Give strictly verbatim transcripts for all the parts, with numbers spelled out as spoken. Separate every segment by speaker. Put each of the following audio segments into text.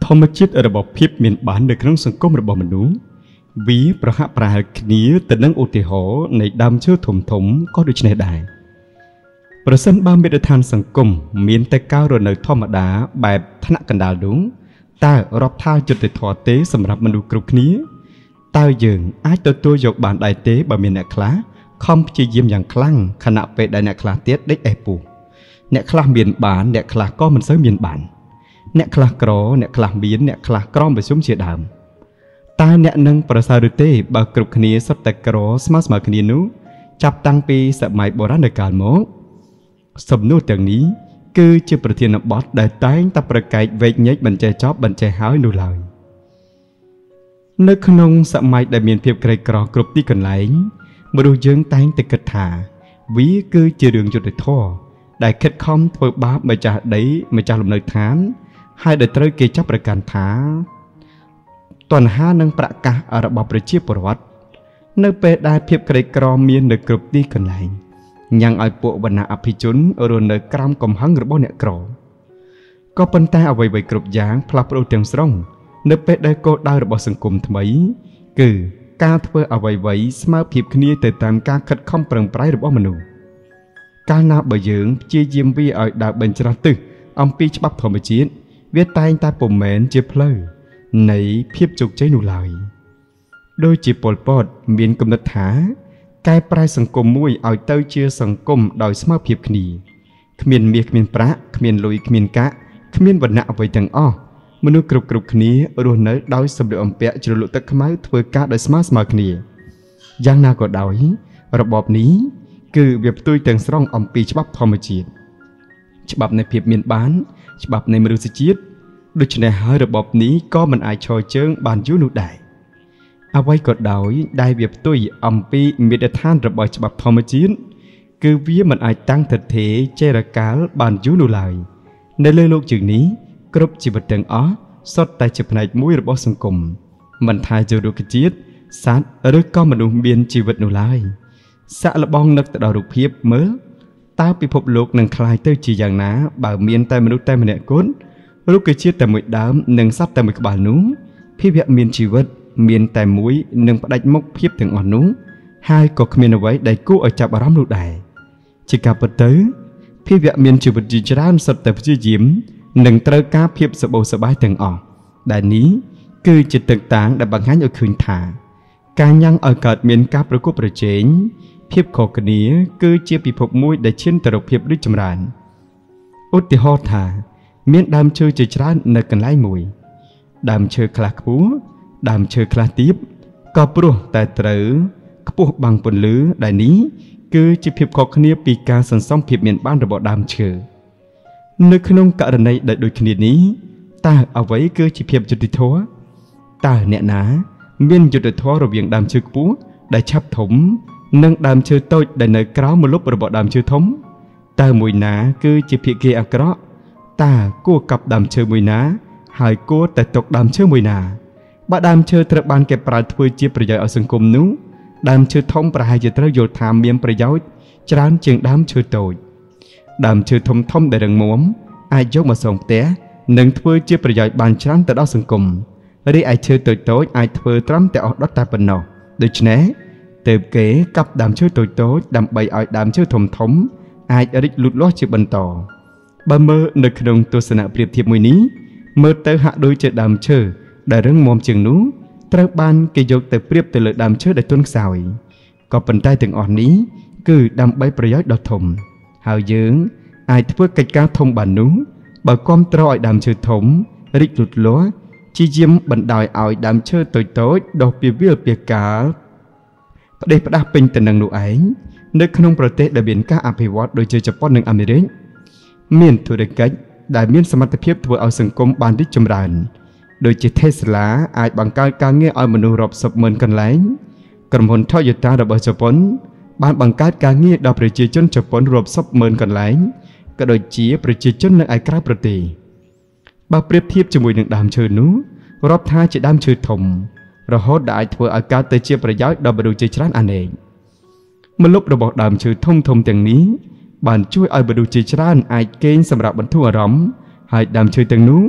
Speaker 1: ธรรมจิตระบบพิบเมียนบานในครั้งสังคมระบบมนุษย์วิประหะปราหนี้แต่นั่งอุติหอในดำเชื่อถมถมก็ดูชนได้ประสันบางเมตทานสังคมเมียนแต่ก้าวระในธรรมดาแบบธนกันดาลุงแต่รับท่าจุดติดถอดเตสำหรับมนุษย์กรุกนี้ตาเยิงอาจตัวตัวยกบานได้เตบะเมียนเนคลาคอมจะยิ้มอย่างคลั่งขณะไปได้เนคลาเตี้ยได้ไอปูเนคลาเมียนบานเนคลาก็มันเสเมียนบานเนคลากรอเนคลาเบียนเนคลากรอมไปซุ้มเฉียดดำตาเนนังประสารุเตบากรุกนี้สับแต่กรอสมาสมาคณีนุจับตั้งปีสมัยโบราณในการมองสมนุต่างนี้คือจะประเทศนบอสได้แต่งตับประกายเวกเนกบันเจจอบบันเจหายนูลอยนึกขนงสมัยได้เมียนเพียบไกรกรอกรุบที่กันไหลมาดูยังแต่งแต่กระถาวิคือจะเรื่องจุดท่อได้คัดคอมทวยบ้ามาจากได้มาจากลมในฐานให้ได้เตยเกจับประการถาตอนห้านังประกาศระบบประชีพประวัติเนื้อเป็ดได้เพียบไกรกรอเมียนในกรุบที่กันไหลยังไอปวบรรณาอภิจุนรวนในกรามกำหังหรือบ่เนกรอก็เป็นแต่เอาไว้ไว้กรุบยางพลับโปรเตียงสรงเนื้อเป็ดได้โกได้ระบบสังคมทำไมคือการเพื่อเอาไว้ไว้สมาพิบคณีแต่ตามการคัดข้อมเปล่งปลายระบบมนุษย์การนาบยืงเจียยิมวีเอาดาวเบญจรัตตึอมปีฉบับธรรมจิตเวียตายตาปุ่มเหม็นเจียเพลย์ในเพียบจุกใจหนุลายโดยจีปอลปอดเมียนกำนัดหากายปลายสังคมมวยเอาเต้าเชื่อสังคมโดยสมาพิบคณีขมิ้นเมียขมิ้นพระขมิ้นลุยขมิ้นกะขมิ้นวันณะเอาไว้ดังอ้อมนุษย์กรุบกรุบคณีรวนเนื้อโดยสมเด็จอมเปียจุลุตะขมายทเวกะโดยสมาสมาคณียังนาก็โดยระบบนี้คือเวียบตุยแต่งสร้างอมปีฉบับธรรมจิตฉบับในเพียบเมียนบ้านฉบับในมรุษจิตโดยในหาระบบนี้ก็มันอายชอยเชิงบานยุนุได้เอาไว้กดดอยได้เวียบตุยอมปีมีเดท่านระบบฉบับธรรมจิตคือเวียมันอายตั้งถัดเทเจรกาลบานยุนุลายในเรื่องโลกจึงนี้กรุบจีบดังอ้อสดแต่จีบในมุ้ยระบบสังคมมันทายจะดูกจิตสัตว์หรือก็มนุษย์เบียนจีบนุลายสะละบองนักตดอรุเพียบเมื่อตาปิภพโลกนังคลายเตอจีอย่างน้าบ่าวเมียนแต่มนุษย์แต่มเนก้นรูกจิตแต่มวยดามหนึ่งซับแต่มวยกบาลนู้พี่เวียเมียนชีวิตเมียนแต่มุ้ยหนึ่งประดับมกเพียบถึงอ่อนนู้haiก็เมียนเอาไว้ได้กู้เอาจับอารมณ์ลูกได้จิกาปเตอพี่เวียเมียนชีวิตจีจานสดแต่พี่ยิ้มหนึ่งเตอกาเพียบสบสบายถึงอ่อนแต่นี้คือจิตต่างๆได้บางครั้งเอาคืนถ่าการยังเอาเกิดเมียนกาประกุประเจงเพียบขอกนี้คือเจียปีพบมุ้ยได้เช่นตลกเพียบด้วยจำรานอุติหอธาเมียนดามเชอจิจรานในกันไล่มวยดามเชอคลาขปูดามเชอคลาติบก็ปลุกแต่เต๋อขปูบางปนลือได้นี้คือจีเพียบขอกนี้ปีการสันซ่อมเพียบเมียนบ้านระบบดามเชอในขนมกะระในได้โดยคณิตนี้ตาเอาไว้คือจีเพียบจุดทัวตาเนี่ยนะเมียนจุดทัวระเบียงดามเชอปูได้ชับถมนั่งดามเชื่อโต้ได้ในกล้าวมลุประบบดามเชื่อทมตามวยนาคือจีพีเกอักระตากู้กับดามเชื่อมวยนาหายกู้แต่ตกดามเชื่อมวยนาบาดามเชื่อตระบานเก็บปลายทวีจีประโยชน์เอาสังคมนู้ดามเชื่อทมประหายจะตระโยธาเมียนประโยชน์จานจึงดามเชื่อโต้ดามเชื่อทมทมได้ดังม้วนอายุมาส่งเตะหนึ่งทวีจีประโยชน์บานจานแต่ดาวสังคมเรียไอเชื่อโต้โต้ไอทวีตรัมแต่ออกดอตตาเป็นนอโดยเฉพาะเติบเก๋กับดามเชื่อโตโต้ดำใบอ้อยดามเชื่อถมถมไอริลุดล้อจีบันต่อบะเมื่อในขนมตัวสนะเปรียบเทียบมวยนี้เมื่อเตอหะโดยเจดามเชื่อได้เรื่องมอมจึงนู้ตระบานเกยกแต่เปรียบแต่เลือดามเชื่อได้ต้นสายก็เป็นใต้ถึงอ่อนนี้คือดำใบประโยชน์ดอกถมหาวเยื้องไอเพื่อกิจการถมบานนู้บ่ก้มตรอยดามเชื่อถมริลุดล้อจีเยี่ยมบันดอยอ้อยดามเชื่อโตโต้ดอกเปียเวียเปียกาประเดี๋ยวประดับเป็นแต่หนังหนูไอ้ในขนมประเทศได้เบียนก้าอภิวัตโดยเฉพาะหนึ่งอเมริกเมียนธุรกิจได้เมียนสมรรถเพียบตัวเอาสังคมบานดิจำรันโดยจิตเทสลาอาจบังการการเงี้ยเอามนุษย์รบศพเหมือนกันไหลกรมพลทอยตาระเบิดเฉพาะบ้านบังการการเงี้ยดาวประจิจนเฉพาะรบศพเหมือนกันไหลก็โดยจีประจิจนในไอกราประเทศบาเปรียบเทียบจมูกหนึ่งดามเชิญนู้รอบท้ายจะดามเชิญถมเราฮอดได้เพื่ออาการเตจีประยัดดาวบดูจิจรันอันเองเมื่อลบระบบดามชื่อทงทงอย่างนี้บานช่วยเอาบดูจิจรันไอเกณฑ์สำหรับบรรทุกอารมณ์ให้ดามชื่อต่างนู้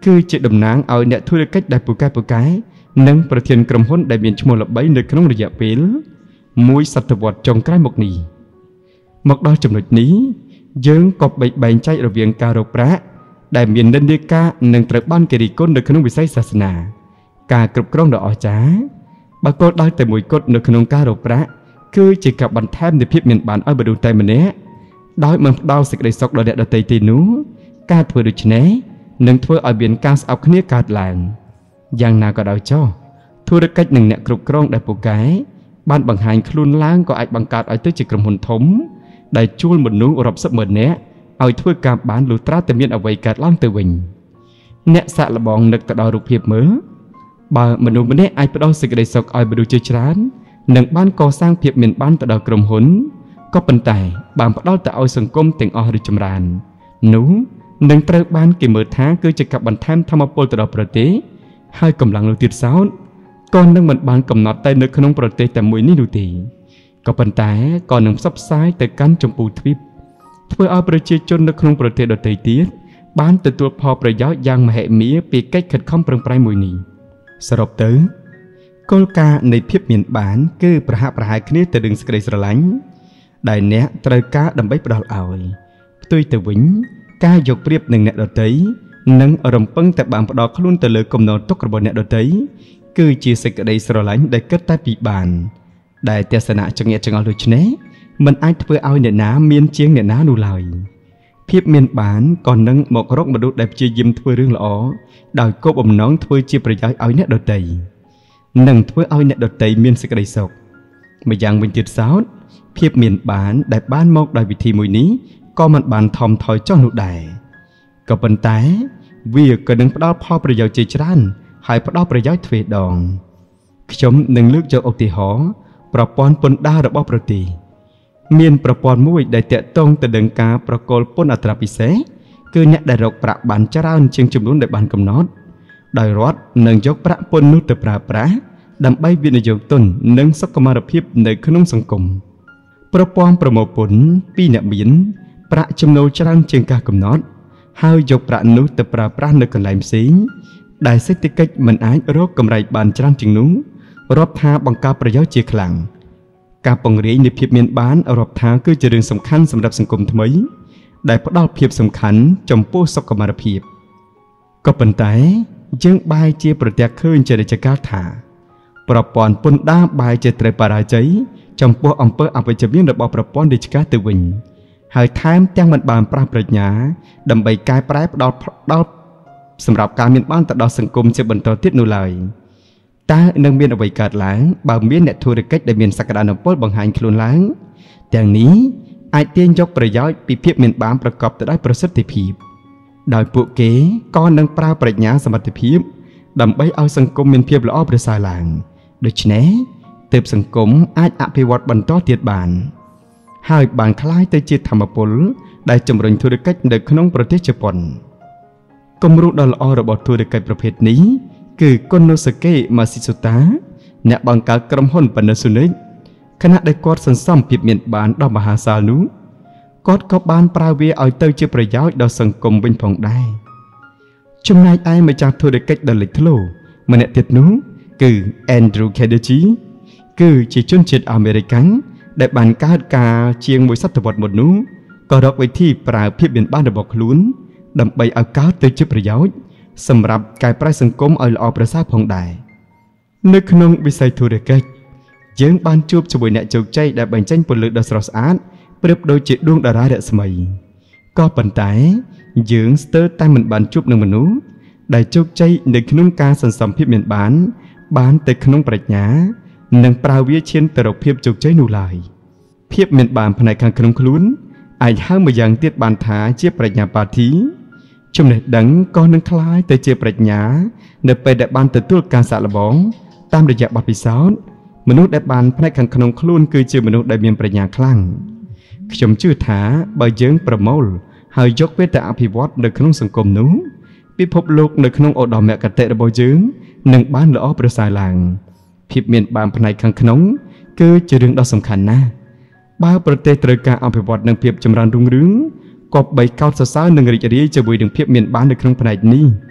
Speaker 1: คือជាតំណាងឲ្យអ្នកធុរកិច្ចដែលពូកែពូកែនិងប្រធានក្រុមហ៊ុនដែលមានឈ្មោះល្បីនៅក្នុងរយៈពេលមួយសតវត្សចុងក្រោយមកនេះមកដល់ចំណុចនេះយើងក៏បែកបែងចែករវាងការរកប្រាក់ដែលមាននិន្នាការនិងត្រូវបានគេរិះគន់នៅក្នុងវិស័យសាសនាការគ្រប់គ្រងដ៏អស្ចារ្យបើគោលដៅតែមួយគត់នៅក្នុងការរកប្រាក់គឺជាការបន្ថែមនៃភាពមានបានឲ្យមនុស្សតែម្នាក់ដោយមិនផ្ដល់សេចក្តីសុខដល់អ្នកដទៃទេនោះការធ្វើដូច្នេះនឹងធ្វើឲ្យមានការស្អប់គ្នាកើតឡើងយ៉ាងណាក៏ដោយចុះធុរកិច្ចនិងអ្នកគ្រប់គ្រងដែលពូកែបានបង្ហាញខ្លួនឡើងក៏អាចបង្កើតឲ្យទៅជាក្រុមហ៊ុនធំដែលជួលមនុស្សរាប់សិបម៉ឺននាក់ឲ្យធ្វើការបានលុះត្រាតែមានអ្វីកើតឡើងទៅវិញអ្នកសាក់លបងនឹកទៅដល់រូបភាពមើលបើមនុស្សម្នាក់អាចផ្ដល់សេចក្តីសុខឲ្យមនុស្សជាច្រើននិងបានកសាងភាពមានបានទៅដល់ក្រុមហ៊ុនក៏ប៉ុន្តែបានផ្ដល់ទៅឲ្យសង្គមទាំងអស់រីកចម្រើននោះនឹងត្រូវបានគេមើលថាគឺជាការបន្ថែមធម៌ពលទៅដល់ប្រទេសហើយកម្លាំងនោះទៀតសោតក៏នឹងមិនបានកំណត់តែនៅក្នុងប្រទេសតែមួយនេះនោះទេក៏ប៉ុន្តែក៏នឹងផ្សព្វផ្សាយទៅកាន់ចម្ពោះទ្វីបធ្វើឲ្យប្រជាជននៅក្នុងប្រទេសដទៃទៀតបានទទួលផលប្រយោជន៍យ៉ាងមហិមាពីកិច្ចខិតខំប្រឹងប្រែងមួយនេះសរុបទៅគោលការណ៍នៃភាពមានបានគឺប្រហាក់ប្រហែលគ្នាទៅនឹងសេចក្តីស្រឡាញ់ដែលអ្នកត្រូវការដើម្បីផ្ដល់ឲ្យផ្ទុយទៅវិញការយកប្រៀបនឹងអ្នកដទៃនិងរំពឹងតែបានផ្ដល់ខ្លួនទៅលើគំនរទុករបស់អ្នកដទៃគឺជាសេចក្តីស្រឡាញ់ដែលគិតតែពីបានដែលទស្សនៈចង្អៀតចង្អល់ដូចនេះមិនអាចធ្វើឲ្យអ្នកណាមានជាងអ្នកណានោះឡើយភាពមានបានក៏នឹងមករកមនុស្សដែលព្យាយាមធ្វើរឿងល្អដោយគោលបំណងធ្វើជាប្រយោជន៍ឲ្យអ្នកដទៃនិងធ្វើឲ្យអ្នកដទៃមានសេចក្តីសុខម្យ៉ាងវិញទៀតសោតភាពមានបានដែលបានមកដោយវិធីមួយនេះក៏មិនបានថមថយចុះនោះដែរក៏ប៉ុន្តែវាក៏នឹងផ្ដល់ផលប្រយោជន៍ជាច្រើនហើយផ្ដល់ប្រយោជន៍ទ្វេដងខ្ញុំនឹងលើកយកឧទាហរណ៍ប្រព័ន្ធពន្ធដាររបស់ប្រទេសមានប្រព័ន្ធមួយដែលតាក់ទងទៅនឹងការប្រគល់ពន្ធអត្រាពិសេសគឺអ្នកដែលរកប្រាក់បានច្រើនជាងចំនួនដែលបានកំណត់ដោយរដ្ឋនឹងយកប្រាក់ពន្ធនោះទៅប្រើប្រាស់ដើម្បីវិនិយោគទុននិងសុខុមាលភាពនៅក្នុងសង្គមប្រព័ន្ធប្រមូលពន្ធពីអ្នកមានប្រាក់ចំណូលច្រើនជាងការកំណត់ហើយយកប្រាក់នោះទៅប្រើប្រាស់នៅកន្លែងផ្សេងដែលសេដ្ឋកិច្ចមិនអាចរកកម្រៃបានច្រើនជាងនោះរាប់ថាបង្កប្រយោជន៍ជាខ្លាំងការពង្រាយនៃភាពមានបានរាប់ថាគឺជារឿងសំខាន់សម្រាប់សង្គមថ្មីដែលផ្ដល់ភាពសំខាន់ចំពោះសុខុមាលភាពក៏ប៉ុន្តែយើងបែរជាប្រទះឃើញជារាជការថាប្រព័ន្ធពន្ធដារបែរជាត្រូវបរាជ័យចំពោះអំពើអវិជ្ជមានរបស់ប្រព័ន្ធរាជការទៅវិញហើយថែមទាំងមិនបានប្រាស់ប្រាជ្ញាដើម្បីកែប្រែផ្ដល់ដល់សម្រាប់ការមានបានទៅដល់សង្គមជាបន្តទៀតនោះឡើយតើនឹងមានអ្វីកើតឡើងបើមានអ្នកធុរកិច្ចដែលមានសក្តានុពលបង្ហាញខ្លួនឡើងទាំងនេះអាចទាញយកប្រយោជន៍ពីភាពមានបានប្រកបទៅដោយប្រសិទ្ធភាពដោយពួកគេក៏នឹងប្រើប្រាជ្ញាសមត្ថភាពដើម្បីឲ្យសង្គមមានភាពល្អប្រសើរឡើងដូច្នេះទើបសង្គមអាចអភិវឌ្ឍបន្តទៀតបានហើយបានក្លាយទៅជាធម្មពលដែលជំរុញធុរកិច្ចនៅក្នុងប្រទេសជប៉ុនគំរូដ៏ល្អរបស់ធុរកិច្ចប្រភេទនេះគឺគុនណូសកេម៉ាស៊ីសូតាអ្នកបង្កើតក្រុមហ៊ុន Panasonic ខណៈដែលគាត់សន្សំភាពមានបានដ៏មហាសាលនោះគាត់ក៏បានប្រើវាឲ្យទៅជាប្រយោជន៍ដល់សង្គមវិញផងដែរចំណែកឯម្ចាស់ធុរកិច្ចដ៏លេចធ្លោម្នាក់ទៀតនោះគឺ Andrew Carnegie គឺជាជនជាតិអាមេរិកាំងដែលបានកើតការជាងមួយសតវត្សរ៍មុននោះក៏រកវិធីប្រើភាពមានបានរបស់ខ្លួនដើម្បីឲ្យកើតទៅជាប្រយោជន៍សម្រាប់កែប្រែសង្គមឲ្យល្អប្រសើរផងដែរនៅក្នុងវិស័យធុរកិច្ចយើងបានជួបជាមួយអ្នកជោគជ័យដែលបញ្ចេញពន្លឺដ៏ស្រស់ស្អាតប្រៀបដូចជាដួងតារារស្មីក៏ប៉ុន្តែយើងស្ទើរតែមិនបានជួបនឹងមនុស្សដែលជោគជ័យនៅក្នុងការសន្សំភាពមានបានបានទៅក្នុងប្រាជ្ញានិងប្រើវាឈានទៅរកភាពជោគជ័យនោះឡើយភាពមានបានផ្នែកខាងក្នុងខ្លួនអាចហៅម្យ៉ាងទៀតបានថាជាប្រាជ្ញាបាធីចំណេះដឹងក៏នឹងคล้ายទៅជាប្រាជ្ញានៅពេលដែលបានទទួលការសាកល្បងតាមរយៈបទពិសោធន៍មនុស្សដែលបានផ្នែកខាងក្នុងខ្លួនគឺជាមនុស្សដែលមានប្រាជ្ញាខ្លាំងខ្ញុំជឿថាបើយើងប្រមូលហើយយកវាទៅអភិវឌ្ឍនៅក្នុងសង្គមនោះពិភពលោកនៅក្នុងឧត្តមគតិរបស់យើងនឹងបានល្អប្រសើរឡើងភាពមានបានផ្នែកខាងក្នុងគឺជារឿងដ៏សំខាន់ណាស់បើប្រទេសត្រូវការអភិវឌ្ឍនិងភាពចម្រើនរុងរឿងក៏បីកោតសរសើរនិងរីករាយជាមួយនឹងភាពមានបាននៅក្នុងផ្នែកនេះ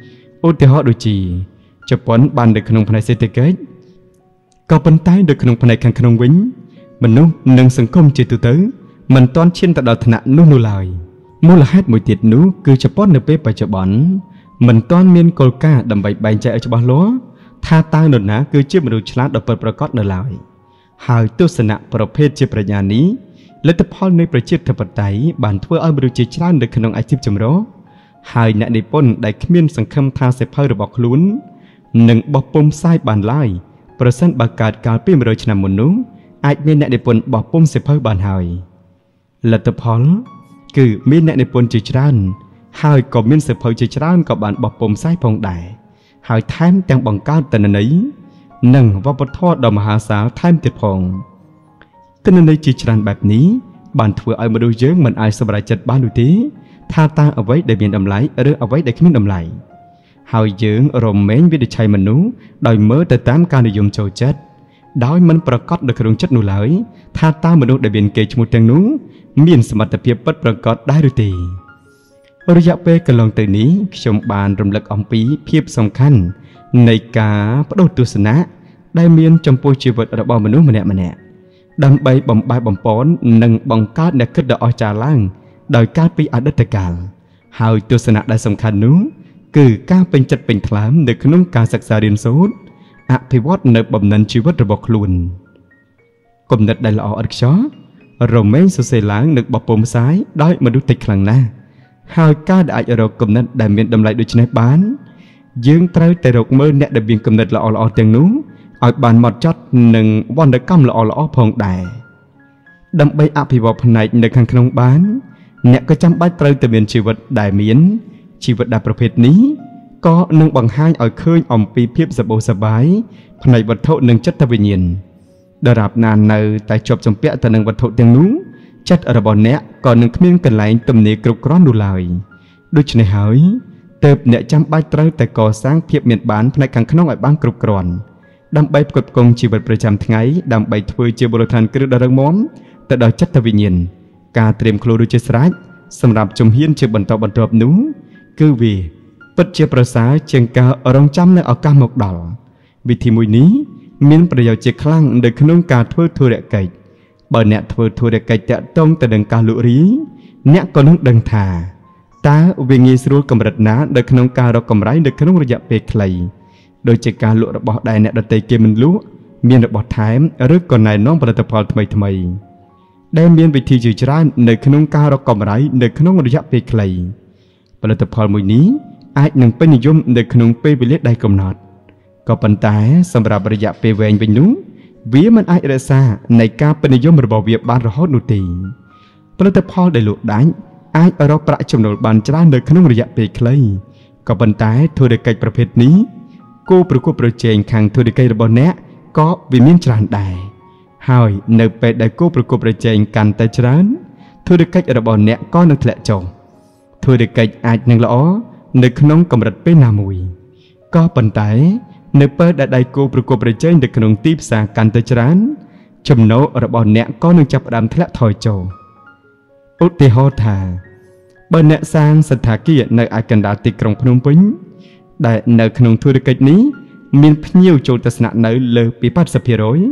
Speaker 1: ឧទាហរណ៍ដូចជាជប៉ុនបាននៅក្នុងផ្នែកសេដ្ឋកិច្ចក៏ប៉ុន្តែនៅក្នុងផ្នែកខាងក្នុងវិញមនុស្សនិងសង្គមជាទូទៅមិនទាន់ឈានទៅដល់ឋានៈនោះនោះឡើយមូលហេតុមួយទៀតនោះគឺជប៉ុននៅពេលបច្ចុប្បន្នមិនទាន់មានគោលការណ៍ដើម្បីបែងចែកឲ្យច្បាស់លាស់ថាតើនរណាគឺជាមនុស្សឆ្លាតដ៏ពិតប្រាកដនៅឡើយហើយទស្សនៈប្រភេទជាប្រាជ្ញានេះលទ្ធផលនៃប្រជាធិបតេយ្យបានធ្វើឲ្យមនុស្សជាច្រើននៅក្នុងអាជីពចម្រុះហើយអ្នកនិពន្ធដែលគ្មានសង្ឃឹមថាសិភៅរបស់ខ្លួននឹងបោះពុម្ពផ្សាយបានឡើយប្រសិនបើកើតកាលពីមួយរយឆ្នាំមុននោះអាចមានអ្នកនិពន្ធបោះពុម្ពសិភៅបានហើយលទ្ធផលគឺមានអ្នកនិពន្ធជាច្រើនហើយក៏មានសិភៅជាច្រើនក៏បានបោះពុម្ពផ្សាយផងដែរហើយថែមទាំងបង្កើតទិន្នន័យនិងវប្បធម៌ដ៏មហាសាលថែមទៀតផងទិន្នន័យជាច្រើនបែបនេះបានធ្វើឲ្យមនុស្សយើងមិនអាចសម្រេចចិត្តបាននោះទេថាតើអ្វីដែលមានតម្លៃឬអ្វីដែលគ្មានតម្លៃហើយយើងរមែងវិនិច្ឆ័យមនុស្សដោយមើលទៅតាមការនិយមចូលចិត្តដោយមិនប្រកបនៅក្នុងចិត្តនោះឡើយថាតើមនុស្សដែលមានកេរ្តិ៍ឈ្មោះទាំងនោះមានសមត្ថភាពពិតប្រាកដដែរឬទេរយៈពេលកន្លងទៅនេះខ្ញុំបានរំលឹកអំពីភាពសំខាន់នៃការបដិទស្សនៈដែលមានចំពោះជីវិតរបស់មនុស្សម្នាក់ម្នាក់ដើម្បីបំបែបបំពន់និងបង្កើតអ្នកគិតដ៏អស្ចារ្យឡើងដោយការពីអតីតកាលហើយទស្សនៈដែលសំខាន់នោះគឺការពេញចិត្តពេញថ្លើមនៅក្នុងការសិក្សារៀនសូត្រអភិវឌ្ឍនៅបំណិនជីវិតរបស់ខ្លួនគំនិតដែលល្អឥតខ្ចោះរមែងសរសេរឡើងនឹងបោះពុម្ពផ្សាយដោយមនុស្សតិចខ្លាំងណាស់ហើយការដែលអាចរកគំនិតដែលមានតម្លៃដូចនេះបានយើងត្រូវតែរកមើលអ្នកដែលមានគំនិតល្អល្អទាំងនោះឲ្យបានហ្មត់ចត់និងវណ្ណកម្មល្អល្អផងដែរដើម្បីអភិវឌ្ឍផ្នែកនៅខាងក្នុងបានអ្នកក៏ចាំបាច់ត្រូវតែមានជីវិតដែលមានជីវិតដែលប្រភេទនេះក៏នឹងបង្ហាញឲ្យឃើញអំពីភាពសប្បុរសប្បាយផ្នែកវត្ថុនិងចិត្តវិញ្ញាណដរាបណានៅតែជាប់ជំពាក់ទៅនឹងវត្ថុទាំងនោះចិត្តរបស់អ្នកក៏នឹងគ្មានកន្លែងទំនេរគ្រប់គ្រាន់នោះឡើយដូច្នេះហើយទើបអ្នកចាំបាច់ត្រូវតែកសាងភាពមានបានផ្នែកខាងក្នុងឲ្យបានគ្រប់គ្រាន់ដើម្បីផ្គត់ផ្គង់ជីវិតប្រចាំថ្ងៃដើម្បីធ្វើជាបរិស្ថានគ្រឹះដ៏រឹងមាំទៅដល់ចិត្តវិញ្ញាណការត្រៀមខ្លួនរួចជាស្រេចសម្រាប់ជំហានជាបន្តបន្ទាប់នោះគឺវាពិតជាប្រសើរជាងការរងចាំនៅឱកាសមកដល់វិធីមួយនេះមានប្រយោជន៍ជាខ្លាំងនៅក្នុងការធ្វើធុរកិច្ចបើអ្នកធ្វើធុរកិច្ចតាក់ទងទៅនឹងការលក់រាយអ្នកក៏នឹងដឹងថាតើវាងាយស្រួលកម្រិតណានៅក្នុងការរកកម្រៃនៅក្នុងរយៈពេលខ្លីដូចជាការលក់របស់ដែលអ្នកដទៃគេមិនលក់មានរបស់ថែមឬក៏ណែនាំផលិតផលថ្មីថ្មីដែលមានវិធីជាច្រើននៅក្នុងការរកកម្រៃនៅក្នុងរយៈពេលខ្លីផលិតផលមួយនេះអាចនឹងពេញនិយមនៅក្នុងពេលវេលាដែលកំណត់ក៏ប៉ុន្តែសម្រាប់រយៈពេលវែងវិញនោះវាមិនអាចរក្សានៃការពេញនិយមរបស់វាបានរហូតនោះទេផលិតផលដែលលក់ដាច់អាចរកប្រាក់ចំណូលបានច្រើននៅក្នុងរយៈពេលខ្លីក៏ប៉ុន្តែធុរកិច្ចប្រភេទនេះគោប្រកួតប្រជែងខាងធុរកិច្ចរបស់អ្នកក៏វាមានច្រើនដែរហើយនៅពេលដែលគោប្រកួតប្រជែងកាន់តែច្រើនធុរកិច្ចរបស់អ្នកក៏នឹងធ្លាក់ចុះធុរកិច្ចអាចនឹងល្អនៅក្នុងកម្រិតពេលណាមួយក៏ប៉ុន្តែនៅពេលដែលដៃគោប្រកួតប្រជែងនៅក្នុងទីផ្សារកាន់តែច្រើនចំណូលរបស់អ្នកក៏នឹងចាប់ផ្ដើមធ្លាក់ថយចុះឧទាហរណ៍ថាបើអ្នកសាងសណ្ឋាគារនៅឯកណ្ដាលទីក្រុងភ្នំពេញដែលនៅក្នុងធុរកិច្ចនេះមានភ្ញៀវចូលទស្សនានៅលើពី 八十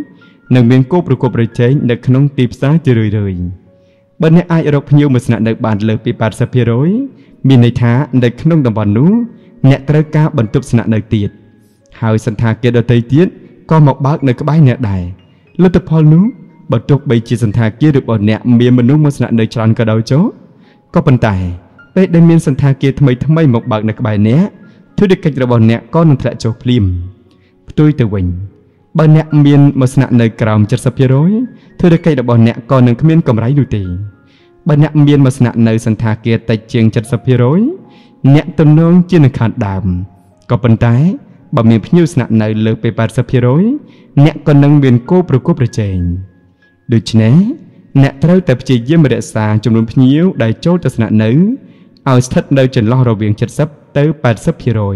Speaker 1: % និងមានគោប្រកួតប្រជែងនៅក្នុងទីផ្សារជារឿយៗបើអ្នកអាចរកភ្ញៀវមកស្នាក់នៅបានលើពី 八十% មានន័យថានៅក្នុងតំបន់នោះអ្នកត្រូវការបន្ទប់ស្នាក់នៅទៀតហើយសណ្ឋាគារដទៃទៀតក៏មកបើកនៅក្បែរអ្នកដែរលទ្ធផលនោះបើទោះបីជាសណ្ឋាគាររបស់អ្នកមានមនុស្សមកស្នាក់នៅច្រើនក៏ដោយចុះក៏ប៉ុន្តែពេលដែលមានសណ្ឋាគារថ្មីថ្មីមកបើកនៅក្បែរអ្នកធុរកិច្ចរបស់អ្នកក៏នឹងធ្លាក់ចុះភ្លាមផ្ទុយទៅវិញបើអ្នកមានមកស្នាក់នៅក្រោម 七十% ធុរកិច្ចរបស់អ្នកក៏នឹងគ្មានកម្រៃនោះទេបើអ្នកមានមកស្នាក់នៅសណ្ឋាគារតិចជាង 七十% អ្នកទំនងជានឹងខាតដើមក៏ប៉ុន្តែបើមានភ្ញៀវស្នាក់នៅលើពី 八十% អ្នកក៏នឹងមានគោប្រកួតប្រជែងដូច្នេះអ្នកត្រូវតែព្យាយាមរក្សាចំនួនភ្ញៀវដែលចូលទៅស្នាក់នៅឲ្យស្ថិតនៅចន្លោះរវាង 七十 ទៅ 八十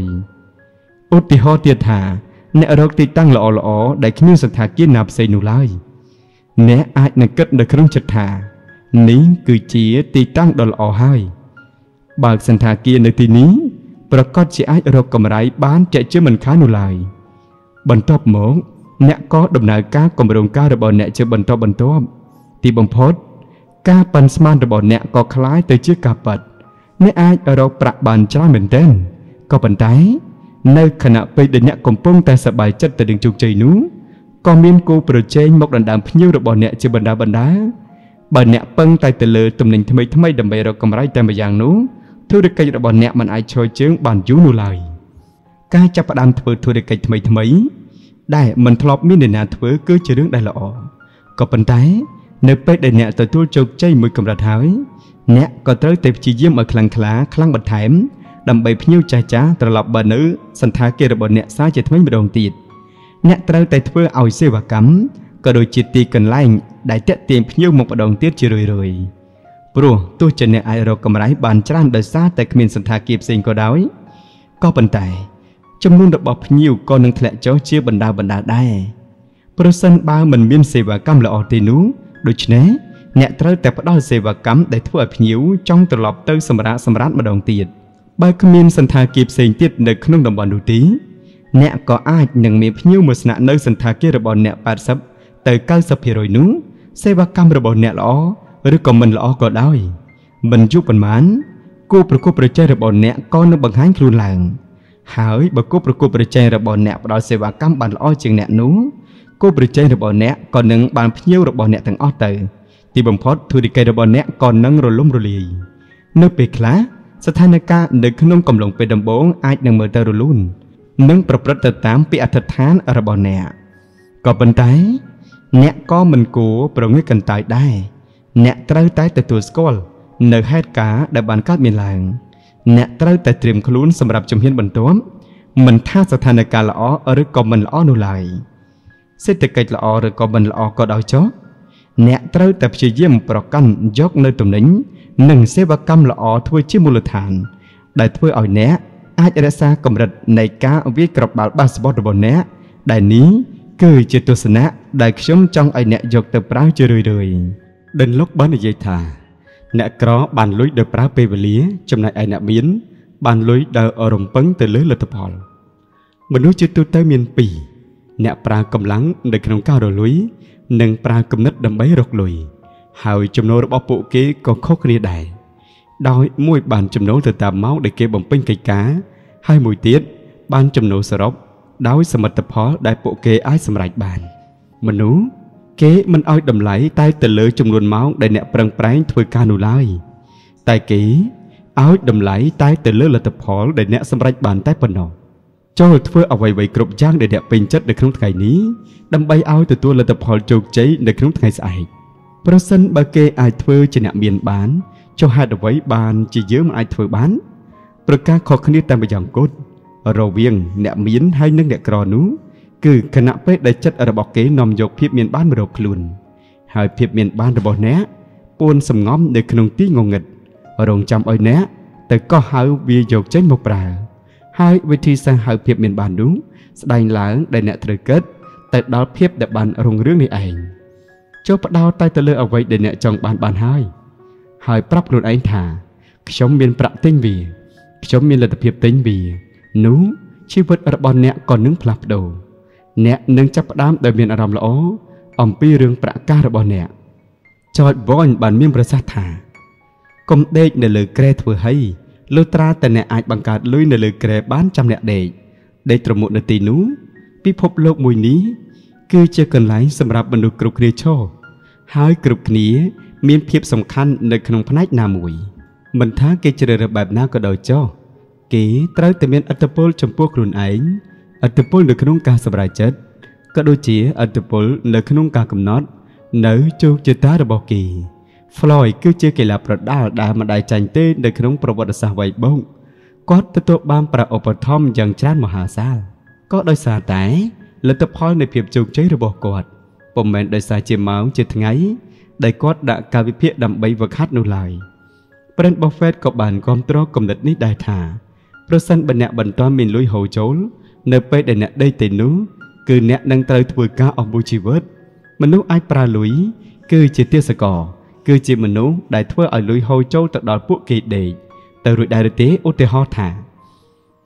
Speaker 1: % ឧទាហរណ៍ទៀតថាអ្នករកទីតាំងល្អល្អដែលគ្មានសណ្ឋាគារណាផ្សេងនោះឡើយអ្នកអាចនឹងគិតនៅក្នុងចិត្តថានេះគឺជាទីតាំងដ៏ល្អហើយបើកសណ្ឋាគារនៅទីនេះប្រកាសជាអាចរកកម្រៃបានជាជាមិនខាននោះឡើយបន្ទាប់មកអ្នកក៏ដំណើរការគម្រោងការរបស់អ្នកជាបន្តបន្ទាប់ទីបំផុតការប៉ាន់ស្មានរបស់អ្នកក៏คล้ายទៅជាការប៉ັດអ្នកអាចរកប្រាក់បានច្រើនមែនទែនក៏ប៉ុន្តែនៅខណៈពេលដែលអ្នកកំពុងតែសប្បាយចិត្តទៅនឹងជោគជ័យនោះក៏មានគូប្រជែងមកដណ្ដើមភ្ញៀវរបស់អ្នកជាបណ្ដាបណ្ដាបើអ្នកពឹងតែទៅលើទំនិញថ្មីថ្មីដើម្បីរកកម្រៃតែម្យ៉ាងនោះធុរកិច្ចរបស់អ្នកមិនអាចឈរជើងបានយូរនោះឡើយការចាប់ផ្ដើមធ្វើធុរកិច្ចថ្មីថ្មីដែលមិនធ្លាប់មានអ្នកណាធ្វើគឺជារឿងដែលល្អក៏ប៉ុន្តែនៅពេលដែលអ្នកទទួលជោគជ័យមួយកម្រិតហើយអ្នកក៏ត្រូវតែព្យាយាមឲ្យខ្លាំងក្លាខ្លាំងបន្ថែមដើម្បីភ្ញៀវចាស់ចាស់ត្រឡប់បើនៅសន្តាគាររបស់អ្នកសារជាថ្មីម្ដងទៀតអ្នកត្រូវតែធ្វើឲ្យសេវាកម្មក៏ដូចជាទីកន្លែងដែលតាក់ទាញភ្ញៀវមកម្ដងទៀតជារឿយៗព្រោះទោះជាអ្នកអាចរកកម្រៃបានច្រើនដោយសារតែគ្មានសន្តាគារផ្សេងក៏ដោយក៏ប៉ុន្តែចំនួនរបស់ភ្ញៀវក៏នឹងធ្លាក់ចុះជាបណ្ដាបណ្ដាដែរប្រសិនបើមិនមានសេវាកម្មល្អទេនោះដូច្នេះអ្នកត្រូវតែផ្ដល់សេវាកម្មដែលធ្វើឲ្យភ្ញៀវចង់ត្រឡប់ទៅសម្រាកសម្រាន្តម្ដងទៀតបើគ្មានសន្តាគារផ្សេងទៀតនៅក្នុងតំបន់នោះទេអ្នកក៏អាចនឹងមានភ្ញៀវមកស្នាក់នៅសន្តាគាររបស់អ្នកแปดสิบទៅเก้าสิบเปอร์เซ็นต์នោះសេវាកម្មរបស់អ្នកល្អឬក៏មិនល្អក៏ដោយមិនយូរប៉ុន្មានគូប្រកួតប្រជែងរបស់អ្នកក៏នឹងបង្ហាញខ្លួនឡើងហើយបើគូប្រកួតប្រជែងរបស់អ្នកផ្ដល់សេវាកម្មបានល្អជាងអ្នកនោះគូប្រជែងរបស់អ្នកក៏នឹងបានភ្ញៀវរបស់អ្នកទាំងអស់ទៅទីបំផុតធុរកិច្ចរបស់អ្នកក៏នឹងរលំរលាយនៅពេលខ្លះស្ថានភាពនៅក្នុងកំឡុងពេលដំបូងអាចនឹងមើលទៅរលូននិងប្រព្រឹត្តទៅតាមពីអធិដ្ឋានរបស់អ្នកក៏ប៉ុន្តែអ្នកក៏មិនគួរប្រងើយកន្តើយដែរអ្នកត្រូវតែទទួលស្គាល់នៅហេតុការណ៍ដែលបានកើតមានឡើងអ្នកត្រូវតែត្រៀមខ្លួនសម្រាប់ជំហានបន្ទាប់មិនថាស្ថានភាពល្អឬក៏មិនល្អនោះឡើយសេដ្ឋកិច្ចល្អឬក៏មិនល្អក៏ដោយចុះអ្នកត្រូវតែព្យាយាមប្រកាន់យកនៅទំនិញនិងសេវាកម្មល្អធ្វើជាមូលដ្ឋានដែលធ្វើឲ្យអ្នកអាចរក្សាកម្រិតនៃការវាយគ្រាប់បាល់បាសបតរបស់អ្នកដែលនេះគឺជាទស្សនៈដែលខ្ញុំចង់ឲ្យអ្នកយកទៅប្រើជារឿយៗដិនលុកបាននិយាយថាអ្នកក្របានលុយដោយប្រើពេលវេលាចំណែកឯអ្នកមានបានលុយដោយរំពឹងទៅលើលទ្ធផលមនុស្សជាទូទៅមានពីរអ្នកប្រើកម្លាំងនៅក្នុងការរលួយនិងប្រើគំនិតដើម្បីរកលុយហើយចំណូលរបស់ពួកគេក៏ខុសគ្នាដែរដោយមួយបានចំណូលទៅតាមម៉ោងដែលគេបំពេញកិច្ចការហើយមួយទៀតបានចំណូលសរុបដោយសមិទ្ធផលដែលពួកគេអាចសម្រេចបានមនុស្សគេមិនឲ្យតម្លៃតែទៅលើចំនួនម៉ោងដែលអ្នកប្រឹងប្រែងធ្វើការនោះឡើយតែគេឲ្យតម្លៃតែទៅលើលទ្ធផលដែលអ្នកសម្រេចបានតែប៉ុណ្ណោះចូលធ្វើអ្វីៗគ្រប់យ៉ាងដែលអ្នកពេញចិត្តនៅក្នុងថ្ងៃនេះដើម្បីឲ្យទទួលលទ្ធផលជោគជ័យនៅក្នុងថ្ងៃស្អែកប្រសិនបើគេអាចធ្វើជាអ្នកមានបានចុះហេតុអ្វីបានជាយើងមិនអាចធ្វើបានប្រការខុសគ្នាតែម្យ៉ាងគត់រវាងអ្នកមានហើយនិងអ្នកក្រនោះគឺគណៈពេលដែលចិត្តរបស់គេនាំយកភាពមានបានមករកខ្លួនហើយភាពមានបានរបស់អ្នកពួនសំងំនៅក្នុងទីងងឹតរងចាំឲ្យអ្នកទៅកោះហៅវាយកចេញមកប្រើហើយវិធីសាស្ត្រហៅភាពមានបាននោះស្ដែងឡើងដែលអ្នកត្រូវគិតទៅដល់ភាពដែលបានរុងរឿងនេះឯងចូលផ្ដោតតែទៅលើអ្វីដែលអ្នកចង់បានបានហើយហើយប្រាប់ខ្លួនឯងថាខ្ញុំមានប្រាក់ទិញវាខ្ញុំមានលទ្ធភាពទិញវានោះជីវិតរបស់អ្នកក៏នឹងផ្លាស់ប្ដូរអ្នកនឹងចាប់ផ្ដើមដោយមានអារម្មណ៍ល្អអំពីរឿងប្រាក់កាសរបស់អ្នកចតវ៉នបានមានប្រសាសន៍ថាកុំដេកនៅលើគ្រែធ្វើហីលុះត្រាតែអ្នកអាចបង្កើតលុយនៅលើគ្រែបានចាំអ្នកដេកដេកត្រមុកនៅទីនោះពិភពលោកមួយនេះគឺជាកន្លែងសម្រាប់មនុស្សគ្រប់គ្នាឈរហើយគ្រប់គ្នាមានភាពសំខាន់នៅក្នុងផ្នែកណាមួយមិនថាគេជ្រើសរើសបែបណាក៏ដោយចុះគេត្រូវតែមានឥទ្ធិពលចំពោះខ្លួនឯងឥទ្ធិពលនៅក្នុងការសម្រេចចិត្តក៏ដូចជាឥទ្ធិពលនៅក្នុងការកំណត់នៅជោគជតារបស់គេ Floyd គឺជាកីឡាប្រដាល់ដែលមិនដែលចាញ់ទេនៅក្នុងប្រវត្តិសាស្ត្រវែងបូកគាត់ទទួលបានប្រាក់ឧបត្ថម្ភយ៉ាងច្រើនមហាសាលក៏ដោយសារតែលទ្ធផលនៃភាពជោគជ័យរបស់គាត់ពុំមែនដោយសារជាម៉ោងជាថ្ងៃដែលគាត់ដាក់កាលវិភាគដើម្បីវឹកហាត់នោះឡើយ Brand Buffett ក៏បានគាំទ្រគំនិតនេះដែរថាប្រសិនបើអ្នកបន្តមានលុយហូរចូលនៅពេលដែលអ្នកដេកទៅនោះគឺអ្នកនឹងត្រូវធ្វើការអស់មួយជីវិតមនុស្សអាចប្រើលុយគឺជាទេសកលគឺជាមនុស្សដែលធ្វើឲ្យលុយហូរចូលទៅដល់ពួកគេដេកទៅរួចដែរទេឧទាហរណ៍ថា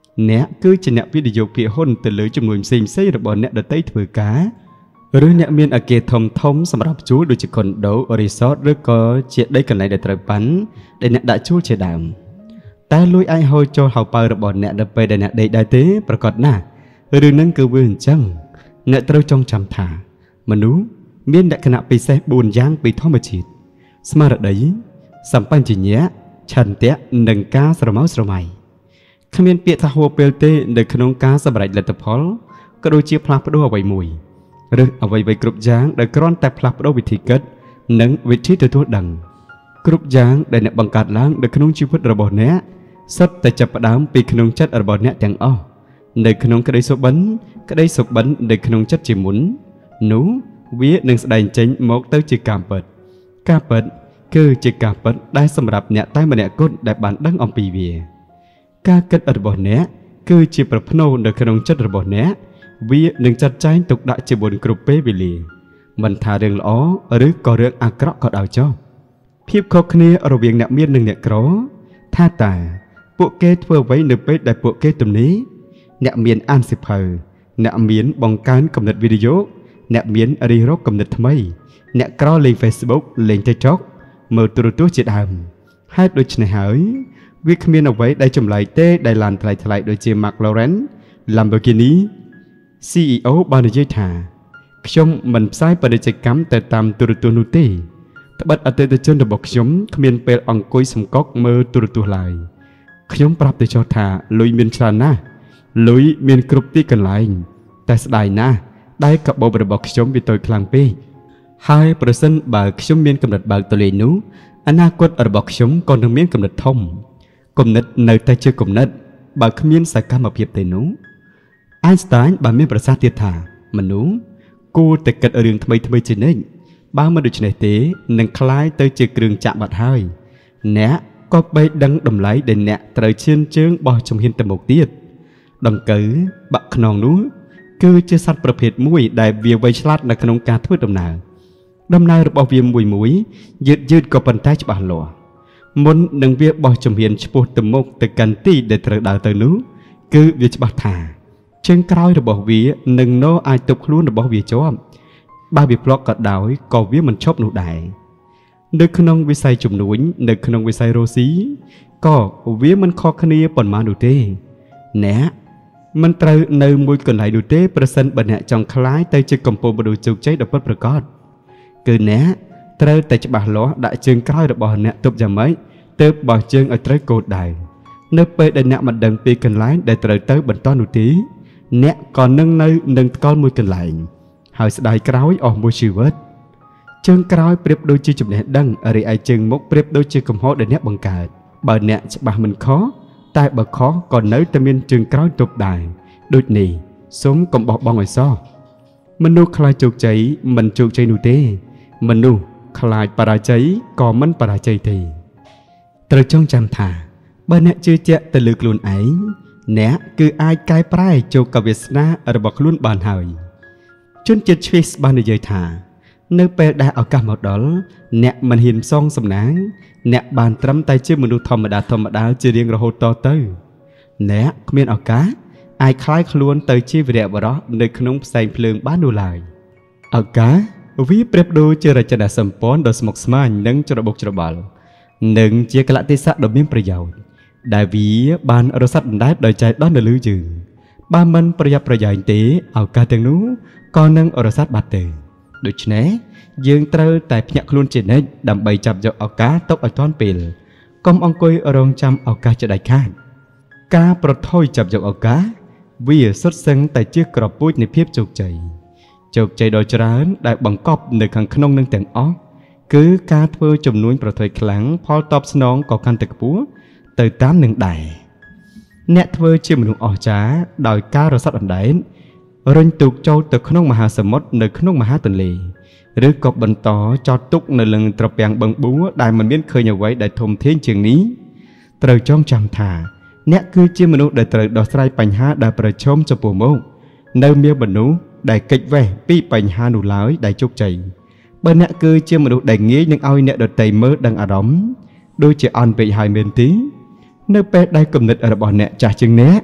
Speaker 1: អ្នកគឺជាអ្នកវិនិយោគភាគហ៊ុនទៅលើចំនួនផ្សេងផ្សេងរបស់អ្នកដទៃធ្វើការឬអ្នកមានអគារធំធំសម្រាប់ជួលដូចជាខុនដូរីសតឬក៏ជាដីកន្លែងដែលត្រូវប៉ាន់ដែលអ្នកដាក់ជួលជាដើមតែលួយអាចហូរចូលហៅប៉ៅរបស់អ្នកនៅពេលដែលអ្នកដេកដែរទេប្រកាសណាស់ឬនឹងគឺវាអញ្ចឹងអ្នកត្រូវចងចាំថាមនុស្សមានលក្ខណៈពិសេសបួនយ៉ាងពីធម្មជាតិស្មារតីសម្បញ្ញៈឆន្ទៈនិងការស្រមោលស្រមៃគ្មានពាក្យថាហួពេលទេនៅក្នុងការសម្រេចលទ្ធផលក៏ដូចជាផ្លាស់ប្ដូរអ្វីមួយឬអ្វីៗគ្រប់យ៉ាងដែលគ្រាន់តែផ្លាស់ប្ដូរវិធីគិតនិងវិធីទទួលដឹងគ្រប់យ៉ាងដែលអ្នកបង្កើតឡើងនៅក្នុងជីវិតរបស់អ្នកសុទ្ធតែចាប់ផ្ដើមពីក្នុងចិត្តរបស់អ្នកទាំងអស់នៅក្នុងក្តីសុបិនក្តីសុបិននៅក្នុងចិត្តជាមុននោះវានឹងស្ដែងចេញមកទៅជាការពិតការពិតគឺជាការពិតដែលសម្រាប់អ្នកតែម្នាក់គត់ដែលបានដឹងអំពីវាការគិតរបស់អ្នកគឺជាប្រផ្នូលនៅក្នុងចិត្តរបស់អ្នកវានឹងចាត់ចែងទុកដាក់ជាមុនគ្រប់ពេលវេលាមិនថារឿងល្អឬក៏រឿងអាក្រក់ក៏ដោយចុះភាពខុសគ្នារវាងអ្នកមាននិងអ្នកក្រថាតើពួកគេធ្វើអ្វីនៅពេលដែលពួកគេទំនេរអ្នកមានអានសិភៅអ្នកមានបង្កើនគំនិតវីដេអូអ្នកមានរិះរកគំនិតថ្មីអ្នកក្រលេង Facebook លេង TikTok មើលទូរទស្សន៍ជាដើមហេតុដូច្នេះហើយវាគ្មានអ្វីដែលចម្លែកទេដែលឡានថ្លៃថ្លៃដូចជា McLaren Lamborghini ស៊ី អ៊ី អូ បាននិយាយថាខ្ញុំមិនផ្សាយពាណិជ្ជកម្មទៅតាមទូរទស្សន៍នោះទេត្បិតអតិថិជនរបស់ខ្ញុំគ្មានពេលអង្គុយសំកុកមើលទូរទស្សន៍ឡើយខ្ញុំប្រាប់ទៅចោះថាលុយមានច្រើនណាស់លុយមានគ្រប់ទីកន្លែងតែស្ដាយណាស់ដែលកាបូបរបស់ខ្ញុំវាតូចខ្លាំងពេកហើយប្រសិនបើខ្ញុំមានកំណត់បើកទលេងនោះអនាគតរបស់ខ្ញុំក៏នឹងមានកំណត់ធំគំនិតនៅតែជាគំនិតបើគ្មានសកម្មភាពទេនោះអៃស្តាញបានមានប្រសាសន៍ទៀតថាមនុស្សគួរតែគិតរឿងថ្មីថ្មីជានិច្ចបើមិនដូច្នេះទេនឹងคล้ายទៅជាគ្រឿងចាក់បាត់ហើយអ្នកក៏បីដឹងតម្លៃដែលអ្នកត្រូវឈានជើងបោះជំហានទៅមុខទៀតដង្កូវបាក់ខ្នងនោះគឺជាសត្វប្រភេទមួយដែលវាវៃឆ្លាតនៅក្នុងការធ្វើដំណើរដំណើររបស់វាមួយមួយយឺតយឺតក៏ប៉ុន្តែច្បាស់លាស់មុននឹងវាបោះជំហានឆ្ពោះទៅមុខទៅកាន់ទីដែលត្រូវដើរទៅនោះគឺវាច្បាស់ថាជើងក្រោយរបស់វានឹងនៅអាចទប់ខ្លួនរបស់វាជាប់បើវាផ្លក់ក៏ដោយក៏វាមិនឈប់នោះដែរនៅក្នុងវិស័យជំនួញនៅក្នុងវិស័យរ៉ូស៊ីក៏វាមិនខុសគ្នាប៉ុន្មាននោះទេអ្នកមិនត្រូវនៅមួយកន្លែងនោះទេប្រសិនបើអ្នកចង់ក្លាយទៅជាកំពូលមនុស្សជោគជ័យដ៏ពិតប្រាកដគឺអ្នកត្រូវតែច្បាស់លាស់ដាក់ជើងក្រោយរបស់អ្នកទប់យ៉ាងម៉េចទើបបោះជើងឲ្យត្រូវគោលដៅនៅពេលដែលអ្នកមិនដឹងពីកន្លែងដែលត្រូវទៅបន្តនោះទេអ្នកក៏នឹងនៅនឹងថ្កល់មួយកន្លែងហើយស្ដាយក្រោយអស់មួយជីវិតជើងក្រោយប្រៀបដូចជាចំណេះដឹងរីឯជើងមុខប្រៀបដូចជាកំហុសដែលអ្នកបង្កើតបើអ្នកច្បាស់មិនខុសតែបើខុសក៏នៅតែមានជើងក្រោយទប់ដែរដូចនេះសូមកុំបោះបង់ឲ្យសោះមនុស្សខ្លាចជោគជ័យមិនជោគជ័យនោះទេមនុស្សខ្លាចបរាជ័យក៏មិនបរាជ័យទេត្រូវចងចាំថាបើអ្នកជឿជាក់ទៅលើខ្លួនឯងអ្នកគឺអាចកែប្រែជោគវាសនារបស់ខ្លួនបានហើយជនជាតិឈ្វីសបាននិយាយថានៅពេលដែលឱកាសមកដល់អ្នកមិនហ៊ានផ្សងសំណាងអ្នកបានត្រឹមតែជាមនុស្សធម្មតាធម្មតាជារៀងរហូតតទៅអ្នកគ្មានឱកាសអាចคล้ายខ្លួនទៅជាវីរបុរសនៅក្នុងផ្សែងភ្លើងបាននោះឡើយឱកាសវាប្រៀបដូចជារចនាសម្ព័ន្ធដ៏ស្មុគស្មាញនិងច្របូកច្របល់និងជាកលៈទេសៈដ៏មានប្រយោជន៍ដែលវាបានរសាត់ដណ្ដែតដោយចៃដន្យនៅលើយើងបើមិនប្រយ័ត្នប្រយែងទេឱកាសទាំងនោះក៏នឹងរសាត់បាត់ទៅដូច្នេះយើងត្រូវតែភ្ញាក់ខ្លួនជានិច្ចដើម្បីចាប់យកឱកាសទុកឲ្យទាន់ពេលកុំអង្គុយរងចាំឱកាសចដាច់ខាតការប្រថុយចាប់យកឱកាសវាសុទ្ធសឹងតែជាក្របពូជនៃភាពជោគជ័យជោគជ័យដ៏ច្រើនដែលបង្កប់នៅខាងក្នុងនឹងទាំងអស់គឺការធ្វើចំនួនប្រថុយខ្លាំងផលតបស្នងក៏កាន់តែខ្ពស់ទៅតាមនឹងដែរអ្នកធ្វើជាមនុស្សអស្ចារ្យដោយការរសាត់អណ្ដែតរុញទូកចូលទៅក្នុងមហាសមុទ្រនៅក្នុងមហាទន្លេឬក៏បន្តចោតទុកនៅលើត្រពាំងបឹងបួរដែលមិនមានឃើញអ្វីដែលធំធេងជាងនេះត្រូវចងចាំថាអ្នកគឺជាមនុស្សដែលត្រូវដោះស្រាយបញ្ហាដែលប្រឈមចំពោះមុខនៅមានមនុស្សដែលកិច្ចវេះពីបញ្ហានោះឡើយដែលជោគជ័យបើអ្នកគឺជាមនុស្សដែលងាយនឹងឲ្យអ្នកដទៃមើលដឹងអារម្មណ៍ដូចជាអន់ពេកហើយមែនទេនៅពេលដែលគំនិតរបស់អ្នកចាស់ជាងអ្នក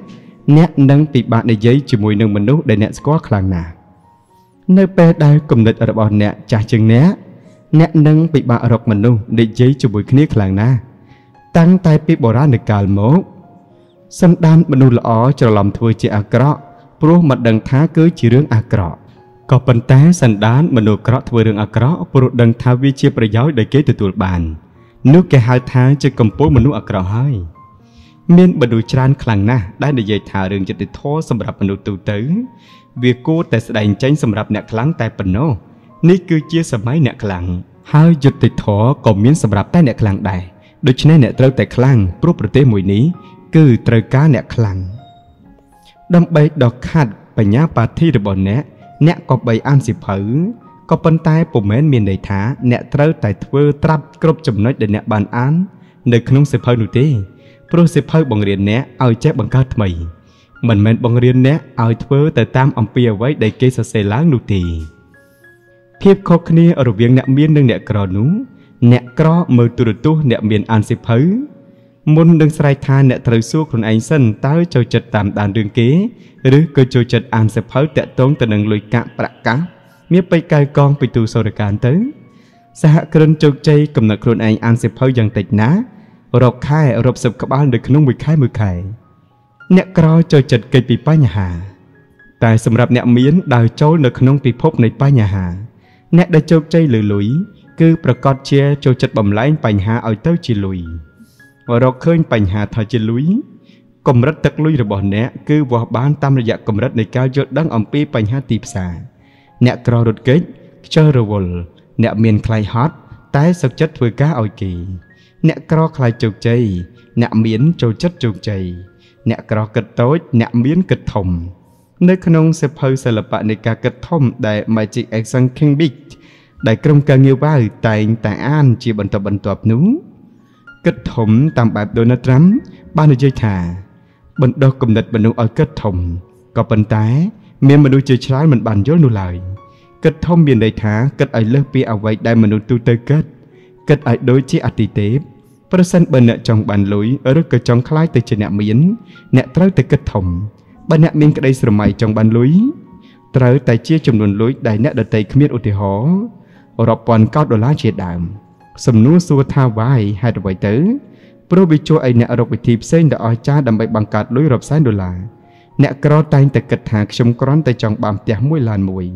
Speaker 1: អ្នកនឹងពិបាកនិយាយជាមួយនឹងមនុស្សដែលអ្នកស្គាល់ខ្លាំងណាស់នៅពេលដែលគំនិតរបស់អ្នកចាស់ជាងអ្នកអ្នកនឹងពិបាករកមនុស្សនិយាយជាមួយគ្នាខ្លាំងណាស់តាំងតែពីបុរាណកាលមកសន្តានមនុស្សល្អច្រឡំធ្វើជាអាក្រក់ព្រោះមិនដឹងថាគឺជារឿងអាក្រក់ក៏ប៉ុន្តែសន្តានមនុស្សអាក្រក់ធ្វើរឿងអាក្រក់ព្រោះដឹងថាវាជាប្រយោជន៍ដែលគេទទួលបាននោះគេហៅថាជាកំពូលមនុស្សអាក្រក់ហើយមានមនុស្សច្រើនខ្លាំងណាស់ដែលនិយាយថារឿងយុត្តិធម៌សម្រាប់មនុស្សទូទៅវាគួរតែស្ដែងចេញសម្រាប់អ្នកខ្លាំងតែប៉ុណ្ណោះនេះគឺជាសម័យអ្នកខ្លាំងហើយយុត្តិធម៌ក៏មានសម្រាប់តែអ្នកខ្លាំងដែរដូច្នេះអ្នកត្រូវតែខ្លាំងព្រោះប្រទេសមួយនេះគឺត្រូវការអ្នកខ្លាំងដើម្បីដកខាត់បញ្ញាបាធិរបស់អ្នកអ្នកក៏បីអានសិភៅក៏ប៉ុន្តែពុំមែនមានន័យថាអ្នកត្រូវតែធ្វើត្រាប់គ្រប់ចំណុចដែលអ្នកបានអាននៅក្នុងសិភៅនោះទេព្រោះសិភៅបង្រៀនអ្នកឲ្យចេះបង្កើតថ្មីមិនមែនបង្រៀនអ្នកឲ្យធ្វើទៅតាមអំពីអ្វីដែលគេសរសេរឡើងនោះទេភាពខុសគ្នារវាងអ្នកមាននិងអ្នកក្រនោះអ្នកក្រមើលទូរទស្សន៍អ្នកមានអានសិភៅមុននឹងស្រែកថាអ្នកត្រូវសួរខ្លួនឯងសិនតើចូលចិត្តតាមដានរឿងគេឬក៏ចូលចិត្តអានសិភៅតាក់ទងទៅនឹងលុយកាក់ប្រាក់កាសមានបិកៅកងពីទូសូរកានទៅសហគ្រិនជោគជ័យកំណត់ខ្លួនឯងអានសិភៅយ៉ាងតិចណារកខែរាប់សិបក្បាលនៅក្នុងមួយខែមួយខែអ្នកក្រចូលចិត្តកិច្ចពីបញ្ហាតែសម្រាប់អ្នកមានដើរចូលនៅក្នុងពិភពនៃបញ្ហាអ្នកដែលជោគជ័យលើលុយគឺប្រកាសជាចូលចិត្តបំលែងបញ្ហាឲ្យទៅជាលុយរកឃើញបញ្ហាថាជាលុយកម្រិតទឹកលុយរបស់អ្នកគឺវាស់បានតាមរយៈកម្រិតនៃការយល់ដឹងអំពីបញ្ហាទីផ្សារអ្នកក្ររត់គេចខ្ជិលរវល់អ្នកមានខ្លាយហត់តែសុខចិត្តធ្វើការឲ្យគេអ្នកក្រខ្លាយជោគជ័យអ្នកមានចូលចិត្តជោគជ័យអ្នកក្រគិតតូចអ្នកមានគិតធំនៅក្នុងសិភៅសិល្បៈនៃការគិតធំដែល Magic Action King Big ដែលក្រុមការងារវ៉ាវតែងតែអានជាបន្តបន្ទាប់នោះគិតធំតាមបែប Donald Trump បាននិយាយថាបណ្ដុះគំនិតមនុស្សឲ្យគិតធំក៏ប៉ុន្តែមានមនុស្សជាច្រើនមិនបានយល់នោះឡើយគិតធំមានន័យថាគិតឲ្យលើសពីអ្វីដែលមនុស្សទូទៅគិតគិតឲ្យដូចជាអតិទេពប្រសិនបើអ្នកចង់បានលុយឬក៏ចង់ខ្លាយទៅជាអ្នកមានអ្នកត្រូវតែគិតធំបើអ្នកមានក្តីស្រមៃចង់បានលុយត្រូវតែជាចំនួនលុយដែលអ្នកដទៃគ្មានឧទាហរណ៍រាប់ពាន់កោដុល្លារជាដើមសំណួរសួរថាវ៉ាយហេតុអ្វីទៅព្រោះវាជួយឲ្យអ្នករកវិធីផ្សេងដ៏អស្ចារ្យដើម្បីបង្កើតលុយរាប់សែនដុល្លារអ្នកក្រតែងតែគិតថាខ្ញុំគ្រាន់តែចង់បានផ្ទះមួយឡានមួយ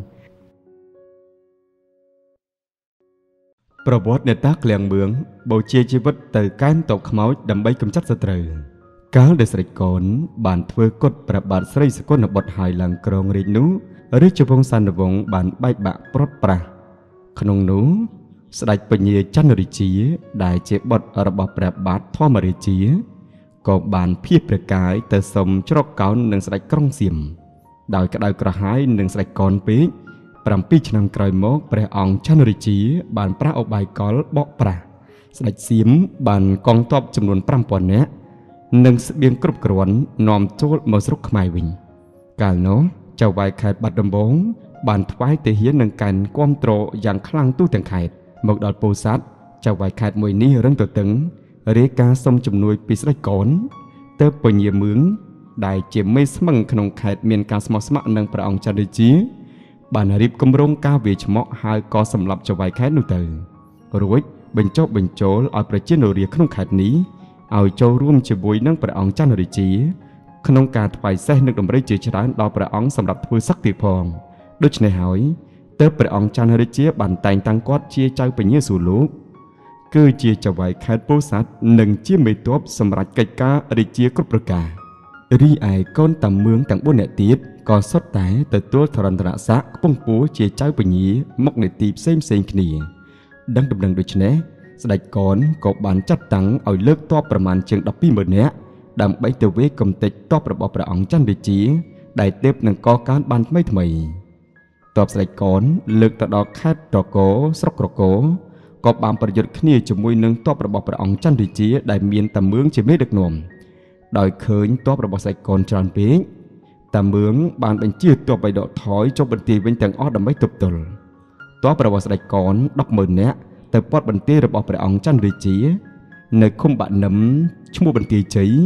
Speaker 1: ប្រវត្តិអ្នកតាឃ្លាំងមឿងបូជាជីវិតទៅកែនតបខ្មោចដើម្បីកម្ចាត់សត្រូវកាលដែលស្ដេចកូនបានធ្វើគុតព្រះបាទស្រីសកលបុត្រហើយឡើងគ្រងរាជនោះរាជវង្សានុវង្សបានបែកបាក់ព្រាត់ប្រាសក្នុងនោះស្ដេចពញាចន្ទរាជាដែលជាបុត្ររបស់ព្រះបាទធម្មរាជាក៏បានភៀសព្រះកាយទៅសុំជ្រកកោននឹងស្ដេចក្រុងសៀមដោយក្តៅក្រហាយនឹងស្ដេចកូនពេកប្រាំពីរឆ្នាំក្រោយមកព្រះអង្គចន្ទរាជាបានប្រាស់ឧបាយកលបកប្រាស់ស្ដេចសៀមបានកងទ័ពចំនួនប្រាំពាន់នាក់និងស្បៀងគ្រប់គ្រាន់នាំចូលមកស្រុកខ្មែរវិញកាលនោះចៅហ្វាយខេត្តបាត់ដំបងបានថ្វាយទាហាននឹងកាន់គាំទ្រយ៉ាងខ្លាំងទូទាំងខេត្តមកដល់ពោធិ៍សាត់ចៅហ្វាយខេត្តមួយនេះរឹងទទឹងរាយការណ៍សុំជំនួយពីស្ដេចកូនទៅពញាមឿងដែលជាមេស្មឹងក្នុងខេត្តមានការស្មោះស្ម័គ្រនឹងព្រះអង្គចន្ទរាជាបានរៀបគម្រោងការវាយឆ្មក់ហើយក៏សម្លាប់ចៅហ្វាយខេត្តនោះទៅរួចបញ្ចុះបញ្ចូលឲ្យប្រជានរាក្នុងខេត្តនេះឲ្យចូលរួមជាមួយនឹងព្រះអង្គចន្ទរាជាក្នុងការថ្វាយសេះនឹងដំរីជាច្រើនដល់ព្រះអង្គសម្រាប់ធ្វើសឹកទៀតផងដូច្នេះហើយទើបព្រះអង្គចន្ទរាជាបានតែងតាំងគាត់ជាចៅពញាសួរលោកគឺជាចៅហ្វាយខេត្តពោធិ៍សាត់និងជាមេទ័ពសម្រាប់កិច្ចការរាជាគ្រប់ប្រការរីឯកូនតាមឿងទាំងបួននាក់ទៀតក៏សុទ្ធតែទទួលធរណរស័ក្តិខ្ពង់ខ្ពស់ជាចៅពញាមុខនីតិផ្សេងផ្សេងគ្នាដឹងដំណឹងដូច្នេះស្ដេចកូនក៏បានចាត់តាំងឲ្យលើកទ័ពប្រមាណជាងដប់ពីរម៉ឺននាក់ដើម្បីទៅវាយកំទេចទ័ពរបស់ព្រះអង្គចន្ទរាជាដែលទើបនឹងកកើនបានថ្មីថ្មីទ័ពស្ដេចកូនលើកទៅដល់ខេត្តត្រកូលស្រុកត្រកូលក៏បានប្រយុទ្ធគ្នាជាមួយនឹងទ័ពរបស់ព្រះអង្គចន្ទរាជាដែលមានតាមឿងជាមេដឹកនាំដោយឃើញទ័ពរបស់ស្ដេចកូនច្រើនពេកតាមឿងបានបញ្ជាទ័ពឲ្យដកថយចុះបន្ទាយវិញទាំងអស់ដើម្បីទប់ទល់ទ័ពរបស់ស្ដេចកូនដប់ម៉ឺននាក់ទៅព័ទ្ធបន្ទាយរបស់ព្រះអង្គចន្ទរាជានៅឃុំបាក់នឹមឈ្មោះបន្ទាយជ័យ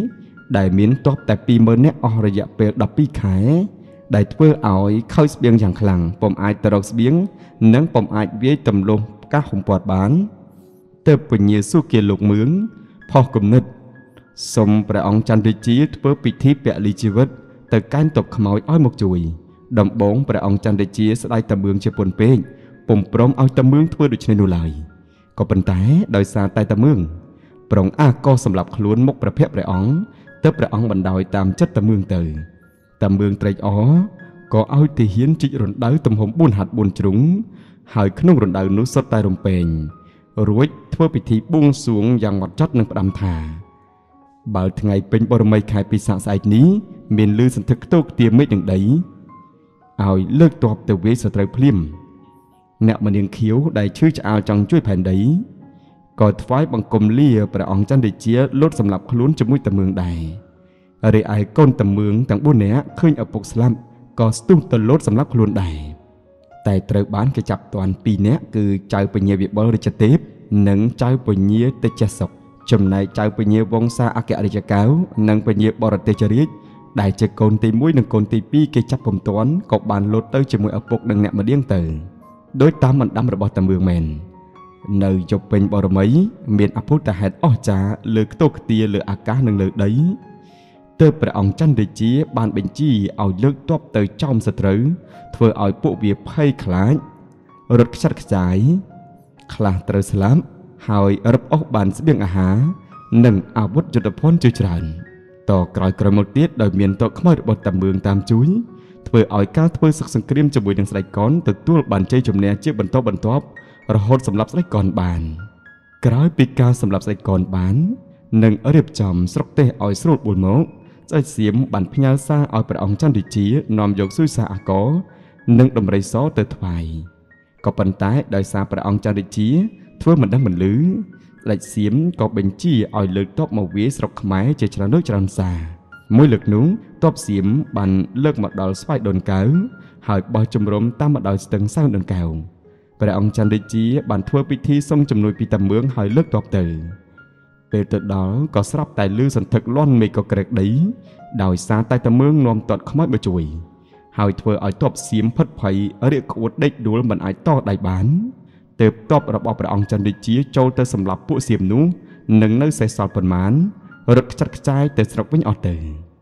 Speaker 1: ដែលមានទ័ពតែពីរម៉ឺននាក់អស់រយៈពេលដប់ពីរខែដែលធ្វើឲ្យខូចស្បៀងយ៉ាងខ្លាំងពុំអាចទៅរកស្បៀងនិងពុំអាចវាយទម្លុះផ្កាហុំព័ទ្ធបានទើបពញាសុគាលោកមឿងផុសគំនិតសូមព្រះអង្គចន្ទរាជាធ្វើពិធីពលីជីវិតទៅកែងទប់ខ្មោចឲ្យមកជួយដំបងព្រះអង្គចន្ទរាជាស្ដាយតមឿងជាពុនពេកពុំព្រមឲ្យតមឿងធ្វើដូច្នេះនោះឡើយក៏ប៉ុន្តែដោយសារតែតមឿងប្រងអាក៏សម្រាប់ខ្លួនមុខព្រះភ័ក្ត្រព្រះអង្គទើបព្រះអង្គបណ្ដោយតាមចិត្តតមឿងទៅតមឿងត្រេកអរក៏ឲ្យទាហានជីករណ្ដៅទំហំបួនហាត់បួនជ្រុងហើយក្នុងរណ្ដៅនោះសុទ្ធតែរំពេងរួចធ្វើពិធីបួងសួងយ៉ាងម៉ត់ចត់និងផ្ដាំថាបើថ្ងៃពេញបរមីខែពិសាខស្អែកនេះមានលឺសន្ធឹកខ្ទោកទាមេឃនឹងដីឲ្យលើកទ័ពទៅវាយសត្រូវភ្លាមអ្នកមនាងខៀវដែលឈឺឆ្អាលចង់ជួយផែនដីក៏ថ្វាយបង្គំលាព្រះអង្គចន្ទរាជាលូតសម្លាប់ខ្លួនជាមួយតមឿងដែររីឯកូនតមឿងទាំងបួននាក់ឃើញឪពុកស្លាប់ក៏ស្ទុះទៅលូតសម្លាប់ខ្លួនដែរតែត្រូវបានគេចាប់ទាន់ពីរនាក់គឺចៅពញាវិបុលរាជទេពនិងចៅពញាទេជសុខចំណែកចៅពញាវង្សាអគ្គរាជកៅនិងពញាបរទេសរាជដែលជាកូនទីមួយនិងកូនទីពីរគេចាប់ពុំទាន់ក៏បានលូតទៅជាមួយឪពុកនិងអ្នកម្ដៀងទៅដោយតាមបណ្ដាំរបស់តមឿងមែននៅជប់ពេញបរមីមានអភូតហេតុអស្ចារ្យលើខ្ទោខ្ទាលើអាកាសនិងលើដីទើបព្រះអង្គចន្ទរាជាបានបញ្ជាឲ្យលើកទ័ពទៅចោមសត្រូវធ្វើឲ្យពួកវាភ័យខ្លាចរត់ខ្ចាត់ខ្ចាយខ្លះត្រូវស្លាប់ហើយរឹបអូសបានស្បៀងអាហារនិងអាវុធយុទ្ធភ័ណ្ឌជាច្រើនតក្រោយក្រោយមកទៀតដោយមានទ័ពខ្មោចរបស់តមឿងតាមជួយធ្វើឲ្យការធ្វើសឹកសង្គ្រាមជាមួយនឹងស្ដេចកនទទួលបានជ័យជំនះជាបន្តបន្ទាប់រហូតសម្រាប់ស្ដេចកនបានក្រោយពីការសម្រាប់ស្ដេចកនបាននិងរៀបចំស្រុកទេសឲ្យស្រួលបួលមកស្ដេចសៀមបានផ្ញើសារឲ្យព្រះអង្គចន្ទរាជានាំយកសុយសាអាករនិងដំរីសទៅថ្វាយក៏ប៉ុន្តែដោយសារព្រះអង្គចន្ទរាជាធ្វើមិនដឹងមិនលឺស្ដេចសៀមក៏បញ្ជាឲ្យលើកទ័ពមកវាយស្រុកខ្មែរជាច្រើនលើកច្រើនសារមួយលើកនោះទ័ពសៀមបានលើកមកដល់ស្វាយដូនកៅហើយបោះជំរំតាមមកដល់ស្ទឹងសៅដូនកៅព្រះអង្គចន្ទរាជាបានធ្វើពិធីសុំជំនួយពីតមឿងហើយលើកទ័ពទៅពេលទៅដល់ក៏ស្រាប់តែលឺសន្ធឹកលាន់មេឃក៏ក្រេកដីដោយសារតែតមឿងនាំទ័ពខ្មោចមកជួយហើយធ្វើឲ្យទ័ពសៀមផិតភ័យរាកក្អួតដេកដួលមិនអាចតដៃបានទើបទ័ពរបស់ព្រះអង្គចន្ទរាជាចូលទៅសម្លាប់ពួកសៀមនោះនិងនៅសេសសល់ប៉ុន្មានរត់ខ្ចាត់ខ្ចាយទៅស្រុកវិញអស់ទៅ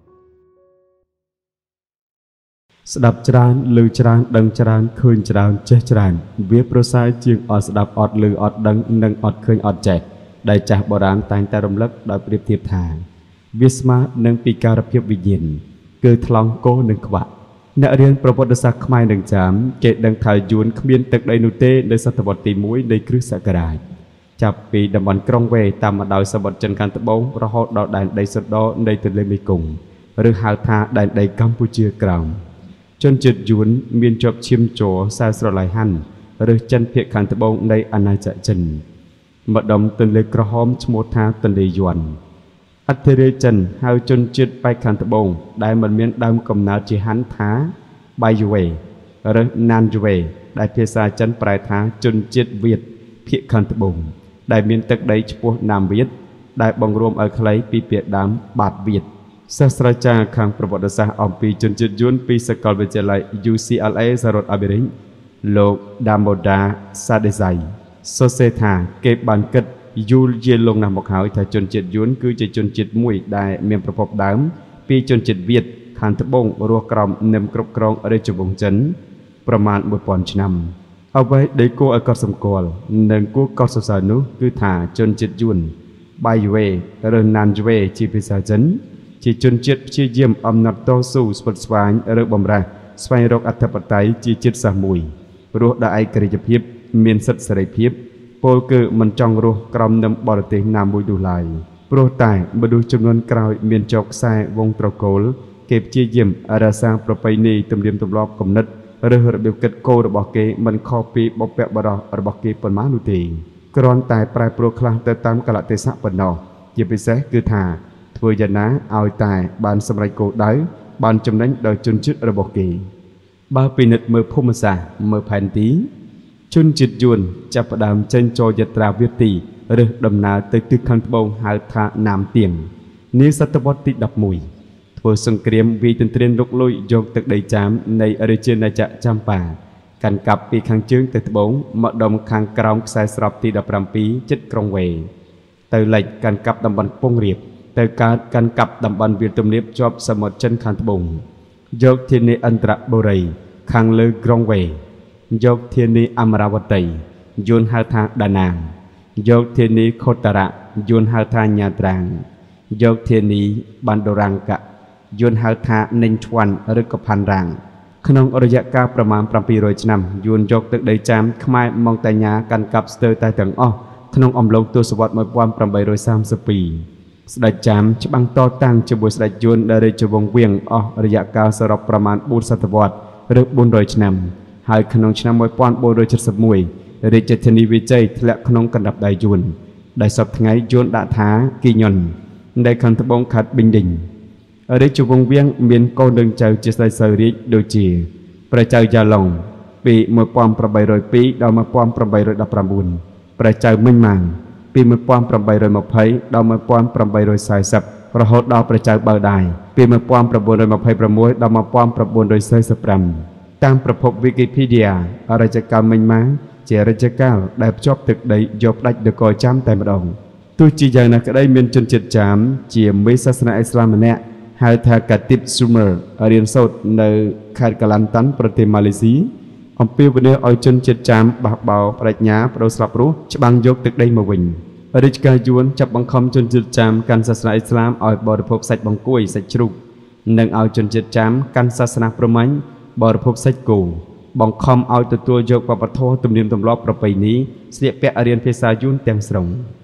Speaker 1: ស្ដាប់ច្រើនឮច្រើនដឹងច្រើនឃើញច្រើនចេះច្រើនវាប្រសើរជាងអត់ស្ដាប់អត់ឮអត់ដឹងនិងអត់ឃើញអត់ចេះដែលចាស់បុរាណតែងតែរំលឹកដោយប្រៀបធៀបថាវាស្មើនឹងពីការភាពវិញ្ញាណគឺថ្លង់កោនិងខ្វាក់អ្នករៀនប្រវត្តិសាស្ត្រខ្មែរនឹងចាំគេដឹងថាយួនគ្មានទឹកដីនោះទេនៅសតវត្សទីមួយនៃគ្រិស្តសករាជចាប់ពីតំបន់ក្រុងវេតាមមកដោយសមុទ្រចិនខាងត្បូងរហូតដល់ដែនដីសុដនៃទន្លេមេគង្គឬហៅថាដែនដីកម្ពុជាក្រោមជនជាតិយួនមានជាប់ឈាមជ័រសែស្រឡៃហាន់ឬចិនភាគខាងត្បូងនៃអាណាចក្រចិនម្ដុំទន្លេក្រហមឈ្មោះថាទន្លេយួនអធិរាជចិនហៅជនជាតិប៉ែកខាងត្បូងដែលមិនមានដើមកំណើតជាហាន់ថាបាយយវេឬណានយវេដែលភាសាចិនប្រែថាជនជាតិវៀតភាគខាងត្បូងដែលមានទឹកដីឆ្ពោះណាមវៀតដែលបង្រួមឲ្យខ្លីពីពាក្យដើមបាតវៀតសាស្ត្រាចារ្យខាងប្រវត្តិសាស្ត្រអំពីជនជាតិយួនពីសាកលវិទ្យាល័យ U C L A សហរដ្ឋអាមេរិកលោក Damoda Sadesai សរសេរថាគេបានគិតយូរយារលង់ណាស់មកហើយថាជនជាតិយួនគឺជាជនជាតិមួយដែលមានប្រភពដើមពីជនជាតិវៀតខាងត្បូងរស់ក្រោមនឹមគ្រប់គ្រងរាជវង្សចិនប្រមាណមួយពាន់ឆ្នាំអ្វីដែលគួរឲ្យកត់សម្គាល់និងគួរកត់សរសើរនោះគឺថាជនជាតិយួនបាយយវេឬណានយវេជាភាសាចិនជាជនជាតិព្យាយាមអំណត់តស៊ូស្វិតស្វាញឬបំរះស្វែងរកអធិបតេយ្យជាជាតិសាសន៍មួយរស់ដោយឯករាជ្យភាពមានសិទ្ធិសេរីភាពពលគឺមិនចង់រស់ក្រោមនឹមបរទេសណាមួយនោះឡើយព្រោះតែមនុស្សចំនួនក្រោយមានចោកខ្សែវងត្រកូលគេព្យាយាមរក្សាប្រពៃណីទំនៀមទម្លាប់គំនិតឬរបៀបគិតគូររបស់គេមិនខុសពីបុព្វបុរសរបស់គេប៉ុន្មាននោះទេគ្រាន់តែប្រែប្រួលខ្លះទៅតាមកាលៈទេសៈប៉ុណ្ណោះជាពិសេសគឺថាធ្វើយ៉ាងណាឲ្យតែបានសម្រេចគោលដៅបានចំណេញដោយជនជាតិរបស់គេបើពិនិត្យមើលភូមិសាស្ត្រមើលផែនទីជនជាតិយួនចាប់ផ្ដើមចេញចូលយាត្រាវាទីឬដំណើរទៅទិសខាងត្បូងហៅថាណាមទៀងនាសតវត្សទីដប់មួយធ្វើសង្គ្រាមវាយទន្ទ្រានលុកលុយយកទឹកដីចាមនៃរាជាណាចក្រចម្ប៉ាកាន់កាប់ពីខាងជើងទៅត្បូងមកដុំខាងក្រោមខ្សែស្រពទីដប់ប្រាំពីរជិតក្រុងវេទៅលិចកាន់កាប់តំបន់ពងរៀបទៅកើតកាន់កាប់តំបន់វាលទំនាបជាប់សមុទ្រចិនខាងត្បូងយកធានីអន្តរបុរីខាងលើក្រុងវេយកធានីអមរាវតីយួនហៅថាដាណាងយកធានីខុតរៈយួនហៅថាញាត្រាងយកធានីបណ្ដូរាំងកៈយួនហៅថានិញឈ្វាន់ឬក៏ផាន់រាំងក្នុងរយៈកាលប្រមាណប្រាំពីររយឆ្នាំយួនយកទឹកដីចាមខ្មែរម៉ុងតាញ៉ាកាន់កាប់ស្ទើរតែទាំងអស់ក្នុងអំឡុងទសវត្សរ៍một nghìn tám trăm ba mươi haiស្ដេចចាមច្បាំងតតាំងជាមួយស្ដេចយួនដែលរាជវង្សវៀងអស់រយៈកាលសរុបប្រមាណbốnសតវត្សរ៍ឬbốnរយឆ្នាំហើយក្នុងឆ្នាំmột nghìn bốn trăm bảy mươi mốtរាជធានីវិជ័យធ្លាក់ក្នុងកណ្ដាប់ដៃយួនដែលសពថ្ងៃយួនដាក់ថាគីញុនដែលខាងត្បូងខេត្តប៊ីងឌិញរាជវង្សវៀងមានកូននឹងចៅជាស្ដេចសោយរាជដូចជាព្រះចៅយ៉ាឡុងពីmột nghìn tám trăm hai mươi haiដល់một nghìn tám trăm một mươi chínព្រះចៅមិញម៉ាងពីmột nghìn tám trăm hai mươiដល់một nghìn tám trăm bốn mươiរហូតដល់ព្រះចៅបើដាយពីmột nghìn tám trăm hai mươi sáuដល់một nghìn tám trăm bốn mươi nămតាមប្រភព Wikipedia រជ្ជកាលមិញម៉ាងជារជ្ជកាលដែលភ្ជាប់ទឹកដីយកផ្ដាច់នគរចាមតែម្ដងទោះជាយ៉ាងណាក្តីមានជនជាតិចាមជាមេសាសនាអ៊ីស្លាមម្នាក់ហៅថាកាទីបស៊ូមឺរៀនសូត្រនៅខេត្តកាឡាន់តាន់ប្រទេសម៉ាឡេស៊ីអំពាវនាវឲ្យជនជាតិចាមបះបោប្រាជ្ញាបដូរស្លាប់រស់ច្បាំងយកទឹកដីមកវិញរាជការយួនចាប់បង្ខំជនជាតិចាមកាន់សាសនាអ៊ីស្លាមឲ្យបរិភោគសាច់បង្គាយសាច់ជ្រូកនិងឲ្យជនជាតិចាមកាន់សាសនាព្រហ្មញ្ញបរិភោគសាច់គោបង្ខំឲ្យទទួលយកវប្បធម៌ទំនៀមទម្លាប់ប្រពៃណីស្លៀកពាក់រៀនភាសាយួនទាំងស្រុង